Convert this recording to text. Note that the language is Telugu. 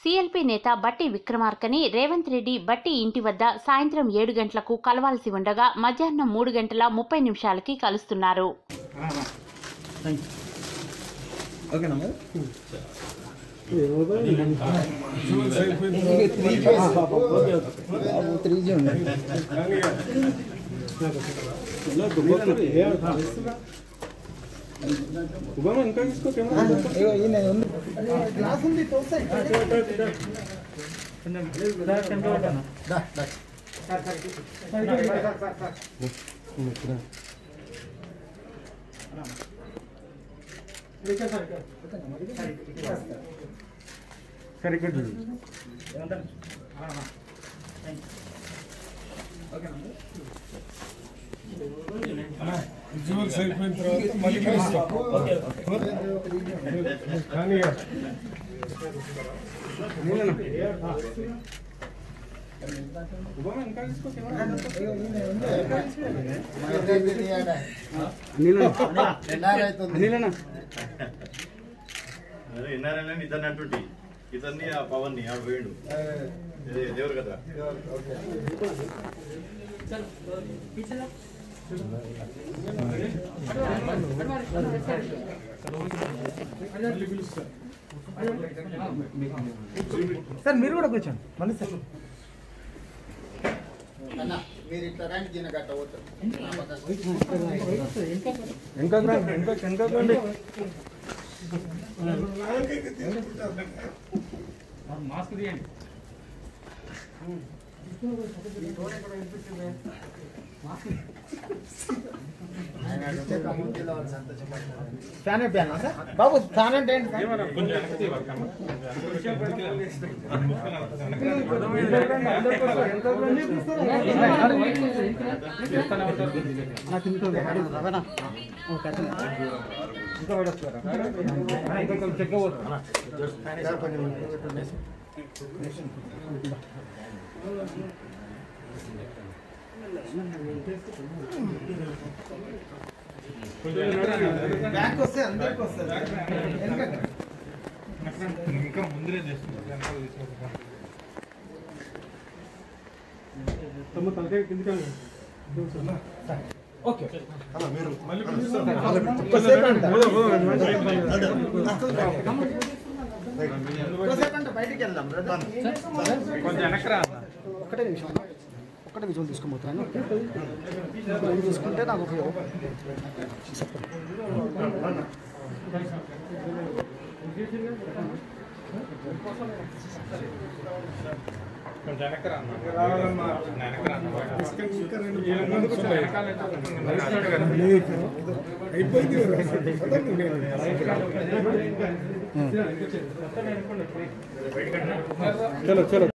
సీఎల్పీ నేత బట్టి విక్రమార్కని రేవంత్ రెడ్డి బట్టి ఇంటి వద్ద సాయంత్రం 7 గంటలకు కలవాల్సి ఉండగా మధ్యాహ్నం 3 గంటల 30 నిమిషాలకి కలుస్తున్నారు. విజువల్స్ అయిపోయిన తర్వాత మళ్ళీ కలుస్తాం. ఇతన్ని అంటుంటి ఇతన్ని ఆ పవన్ ని ఆడు వేయండు దేవుడు కదా. సార్ మీరు కూడా కూర్చోండి మళ్ళీ సార్ మీరు ఇట్లా రండి దీని గట్ట పోతారు మాస్క్ తీయండి. ఫ్యాన్ అయిపోయాను సార్ బాబు, ఫ్యాన్ అంటే ఏంటి? బ్యాంక్ వస్తే అందరికి వస్తుంది. ఇంకా ముందరే చేస్తున్నారు. ఓకే మీరు మళ్ళీ బయటికి వెళ్దాం. ఒక్కటే నిమిషం తీసుకుపోతాను. తీసుకుంటే నాకు ఉపయోగం. చలో చలో